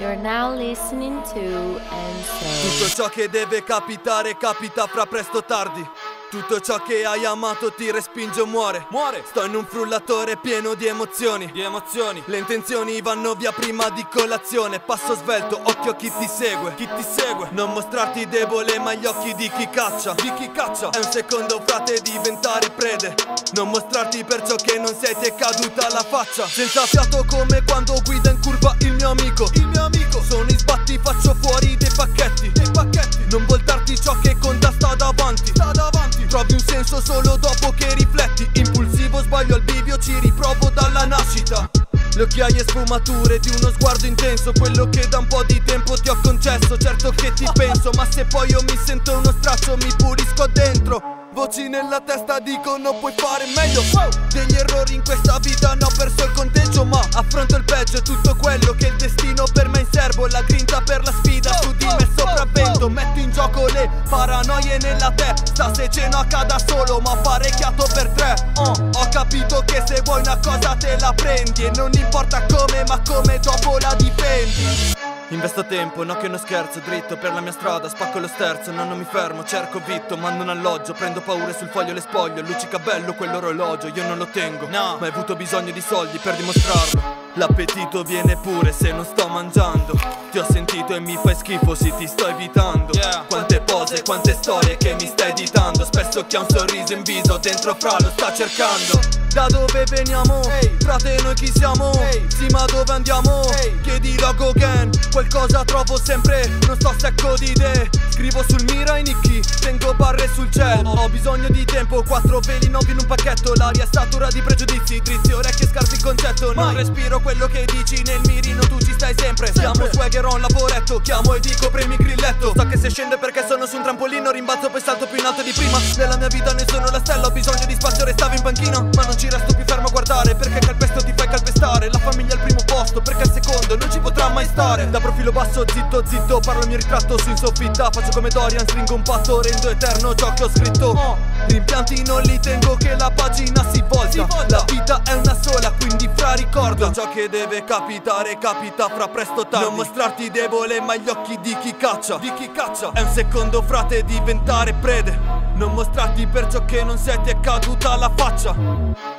You're now listening to Enso. Tutto ciò che deve capitare capita fra presto o tardi. Tutto ciò che hai amato ti respinge o muore. Sto in un frullatore pieno di emozioni. Le intenzioni vanno via prima di colazione. Passo svelto, occhio a chi ti segue. Non mostrarti debole ma gli occhi di chi caccia. È un secondo frate diventare prede. Non mostrarti per ciò che non sei, ti è caduta la faccia. Senza fiato come quando guida in curva il mio amico. Sono in sbatti, faccio fuori dei pacchetti. Non voltarti, ciò che conta sta davanti. Trovi un senso solo dopo che rifletti. Impulsivo, sbaglio al bivio, ci riprovo dalla nascita. Le occhiaie sfumature di uno sguardo intenso, quello che da un po' di tempo ti ho concesso. Certo che ti penso, ma se poi io mi sento uno straccio mi pulisco dentro. Voci nella testa dicono puoi fare meglio. Degli errori in questa vita ne ho perso il conteggio, ma affronto il peggio e tutto quello che il destino per me in serbo. La grinta per la sfida, su di me sopravvento. Metto in gioco le paranoie nella testa. Se ceno accada solo, ma ho parecchiato per tre. Ho capito che se vuoi una cosa te la prendi, e non importa come, ma come dopo la difendi. Investo tempo, no che non scherzo, dritto per la mia strada, spacco lo sterzo, non mi fermo, cerco vitto, mando un alloggio, prendo paure sul foglio le spoglio, luccica bello quell'orologio, io non lo tengo, no, ma hai avuto bisogno di soldi per dimostrarlo. L'appetito viene pure se non sto mangiando. Ti ho sentito e mi fai schifo, sì ti sto evitando. Quante pose, quante storie che mi stai editando. Spesso chi ha un sorriso in viso dentro fra lo sta cercando. Da dove veniamo? Frate noi chi siamo? Sì ma dove andiamo? Chiedi logo again. Qualcosa trovo sempre, non sto secco di idee. Scrivo sul Mira i nicchi, tengo barre sul cielo. Ho bisogno di tempo, 4 veli nuovi in un pacchetto. L'aria è satura di pregiudizi, drizzi, orecchie scarsi il concetto. Non respiro quello che dici nel mirino, tu ci stai sempre. Siamo swagger on lavoretto, chiamo e dico premi grilletto. So che se scende perché sono su un trampolino, rimbalzo poi salto più in alto di prima. Nella mia vita ne sono la stella, ho bisogno di spazio, restavo in panchina. Ma non ci resto più fermo a guardare, perché calpesto ti fai calpestare. La famiglia al primo posto, perché al secondo non ci potrà mai stare. Da profilo basso, zitto zitto, parlo il mio ritratto su in soffitta. Faccio come Dorian, stringo un patto, rendo eterno ciò che ho scritto. Rimpianti non li tengo che la pagina si volta. La vita è una sola, quindi fra ricordo. Ciò che deve capitare capita fra presto o tardi. Non mostrarti debole ma gli occhi di chi caccia. È un secondo frate diventare prede. Non mostrarti per ciò che non sei, ti è caduta la faccia.